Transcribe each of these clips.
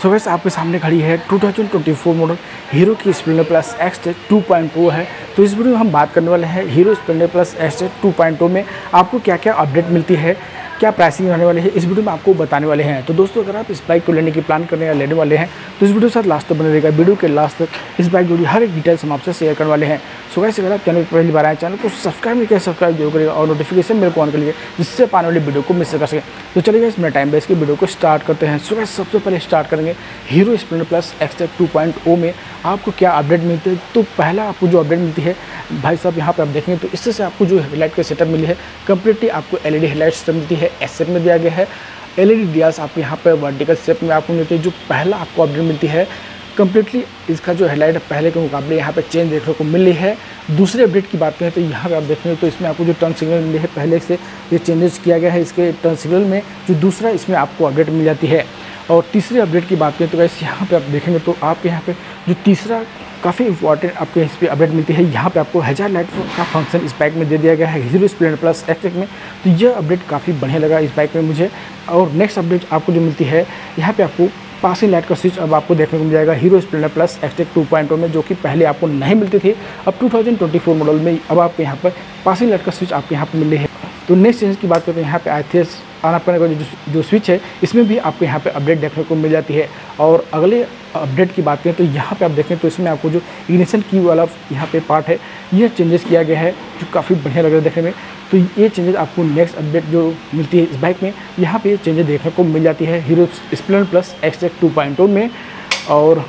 So guys आपके सामने खड़ी है 2024 मॉडल हीरो की स्प्लेंडर प्लस एक्सटेक 2.0 है। तो इस वीडियो में हम बात करने वाले हैं हीरो स्प्लेंडर प्लस एक्सटेक 2.0 में आपको क्या क्या अपडेट मिलती है, क्या प्राइसिंग रहने वाली है, इस वीडियो में आपको बताने वाले हैं। तो दोस्तों अगर आप इस बाइक को लेने की प्लान करने या लेने वाले हैं तो इस वीडियो के साथ लास्ट तक बने रहेगा। वीडियो के लास्ट तक इस बाइक जुड़ी हर एक डिटेल्स हम आपसे शेयर करने वाले हैं। सो गाइस अगर आप चैनल पर पहली बार आए, चैनल को सब्सक्राइब नहीं किया सब्सक्राइब जरूर करेगा और नोटिफिकेशन मेरे को ऑन कर लीजिए, जिससे आप आने वाली वीडियो को मिस कर सकें। तो चलिए गाइस मेरा टाइम वेस्ट की वीडियो को स्टार्ट करते हैं। सो गाइस सबसे पहले स्टार्ट करेंगे हीरो स्प्लेंडर प्लस एक्सटेक 2.0 में आपको क्या अपडेट मिलती है। तो पहला आपको जो अपडेट मिलती है भाई साहब, यहाँ पे आप देखेंगे तो इससे से आपको जो हेडलाइट का सेटअप मिली है कम्प्लीटली आपको LED हेडलाइट सेटअप मिलती है, एसएफ में दिया गया है। LED डियास आपको यहाँ पे वर्टिकल शेप में आपको मिलती है। जो पहला आपको अपडेट मिलती है कम्प्लीटली इसका जो हेडलाइट पहले के मुकाबले यहाँ पे चेंज देखने को मिल रही है। दूसरे अपडेट की बात करें तो यहाँ पे आप देखेंगे तो इसमें आपको जो टर्न सिग्नल मिले है पहले से ये चेंजेस किया गया है। इसके टर्न सिग्नल में जो दूसरा इसमें आपको अपडेट मिल जाती है। और तीसरे अपडेट की बात करें तो गाइस यहाँ पे आप देखेंगे तो आपके यहाँ पे जो तीसरा काफ़ी इंपॉर्टेंट आपको इस पर अपडेट मिलती है। यहाँ पे आपको हैजार्ड लाइट का फंक्शन इस बाइक में दे दिया गया है हीरो स्प्लेंडर प्लस एक्सटेक में। तो यह अपडेट काफ़ी बढ़िया लगा इस बाइक में मुझे। और नेक्स्ट अपडेट आपको जो मिलती है यहाँ पे आपको पासिंग लाइट का स्विच अब आपको देखने को मिल जाएगा हीरो स्प्लेंडर प्लस एक्सटेक 2.0 में, जो कि पहले आपको नहीं मिलती थी। अब 2024 मॉडल में अब आपको यहाँ पर पासिंग लाइट का स्विच आपको यहाँ पर मिल रही है। तो नेक्स्ट चेंज की बात करते हैं यहाँ पे ITS ऑन ऑफ करने का जो स्विच है इसमें भी आपको यहाँ पे अपडेट देखने को मिल जाती है। और अगले अपडेट की बात करें तो यहाँ पे आप देखें तो इसमें आपको जो इग्निशन की वाला यहाँ पे पार्ट है यह चेंजेस किया गया है, जो काफ़ी बढ़िया लग रहा है देखने में। तो ये चेंजेस आपको नेक्स्ट अपडेट जो मिलती है इस बाइक में यहाँ पे चेंजेस देखने को मिल जाती है हीरो स्प्लेंडर प्लस एक्सटेक 2.0 में। और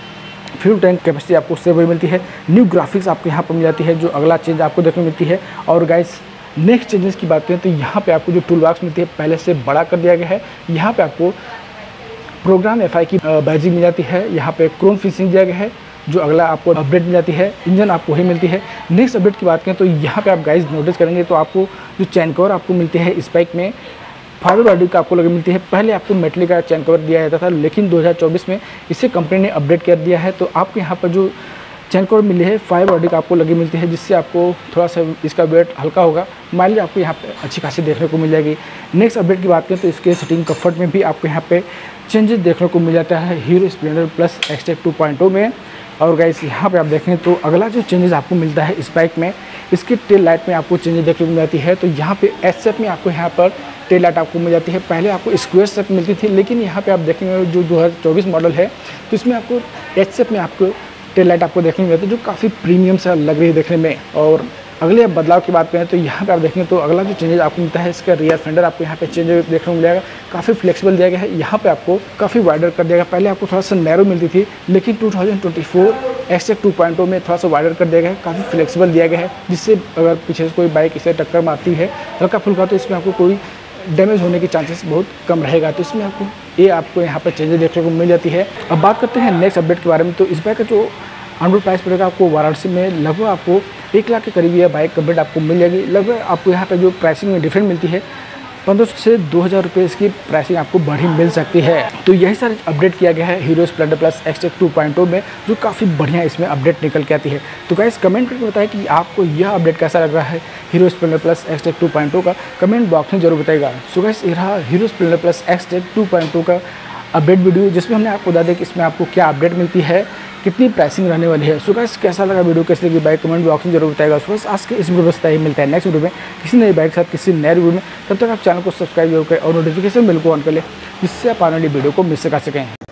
फ्यूल टैंक कैपेसिटी आपको उससे वही मिलती है। न्यू ग्राफिक्स आपको यहाँ पर मिल जाती है, जो अगला चेंज आपको देखने को मिलती है। और गाइस नेक्स्ट चेंजेस की बात करें तो यहाँ पे आपको जो टूल बॉक्स मिलती है पहले से बड़ा कर दिया गया है। यहाँ पे आपको प्रोग्राम FI की बैजिंग मिल जाती है। यहाँ पे क्रोम फिनिशिंग दिया गया है, जो अगला आपको अपडेट मिल जाती है। इंजन आपको वही मिलती है। नेक्स्ट अपडेट की बात करें तो यहाँ पे आप गाइस नोटिस करेंगे तो आपको जो चैन कवर आपको मिलती है इस बाइक में फाइबर बॉडी का आपको लगे मिलती है। पहले आपको मेटल का चैन कवर दिया जाता था, लेकिन 2024 में इसे कंपनी ने अपडेट कर दिया है। तो आपको यहाँ पर जो चैन कवर मिली है फाइबर बॉडी का आपको लगी मिलती है, जिससे आपको थोड़ा सा इसका वेट हल्का होगा, माइलेज आपको यहाँ पे अच्छी खासी देखने को मिल जाएगी। नेक्स्ट अपडेट की बात करें तो इसके सीटिंग कंफर्ट में भी आपको यहाँ पे चेंजेस देखने को मिल जाता है हीरो स्प्लेंडर प्लस एक्सटेक 2.0 में। और गाइस यहाँ पे आप देखें तो अगला जो चेंजेस आपको मिलता है इस बाइक में, इसके टेल लाइट में आपको चेंजेस देखने को मिल जाती है। तो यहाँ पे एच शेप में आपको यहाँ पर टेल लाइट आपको मिल जाती है। पहले आपको स्क्वायर शेप मिलती थी, लेकिन यहाँ पे आप देखेंगे जो 2024 मॉडल है तो इसमें आपको एच शेप में आपको टेल लाइट आपको देखने को मिलती है, जो काफ़ी प्रीमियम सा लग रही है देखने में। और अगले बदलाव की बात करें तो यहाँ पे आप देखेंगे तो अगला जो चेंजेस आपको मिलता है इसका रियर फेंडर आपको यहाँ पे चेंज देखने को मिलेगा। काफ़ी फ्लेक्सिबल दिया गया है, यहाँ पे आपको काफ़ी वाइडर कर दिया गया। पहले आपको थोड़ा सा नैरो मिलती थी, लेकिन 2024 एक्सटेक 2.0 में थोड़ा सा वाइडर कर दिया गया है, काफ़ी फ्लेक्सिबल दिया गया है, जिससे अगर पीछे से कोई बाइक इसे टक्कर मारती है हल्का फुल्का तो इसमें आपको कोई डैमेज होने की चांसेस बहुत कम रहेगा। तो इसमें आपको यहाँ पर चेंजेस देखने को मिल जाती है। अब बात करते हैं नेक्स्ट अपडेट के बारे में। तो इस बाइक का जो ऑन प्राइस पड़ेगा आपको वाराणसी में लगभग आपको 1 लाख के करीब यह बाइक कंप्लीट आपको मिल जाएगी। लगभग आपको यहाँ पे जो प्राइसिंग में डिफरेंट मिलती है 1500 से 2000 रुपये इसकी प्राइसिंग आपको बढ़ी मिल सकती है। तो यही सारे अपडेट किया गया है हीरो स्प्लेंडर प्लस एक्सटेक 2.0 में, जो काफ़ी बढ़िया इसमें अपडेट निकल के आती है। तो गाइस कमेंट करके बताएं कि आपको यह अपडेट कैसा लग रहा है हीरो स्प्लेंडर प्लस एक्सटेक 2.0 का, कमेंट बॉक्स में जरूर बताइएगा। सो गाइस ये रहा हीरो स्प्लेंडर प्लस एक्सटेक 2.0 का अपडेट वीडियो, जिसमें हमने आपको बता दें कि इसमें आपको क्या अपडेट मिलती है, कितनी प्राइसिंग रहने वाली है। सो गाइस कैसा लगा वीडियो, कैसे लगी बाइक, कमेंट बॉक्स में जरूर बताएगा। सो गाइस आज के इस वीडियो में मिलता है नेक्स्ट वीडियो में किसी नई बाइक के साथ किसी नए वीडियो में। तब तक आप चैनल को सब्सक्राइब जरूर करें और नोटिफिकेशन बिल को ऑन कर लें, जिससे आप आने वाली वीडियो को मिस कर सकें।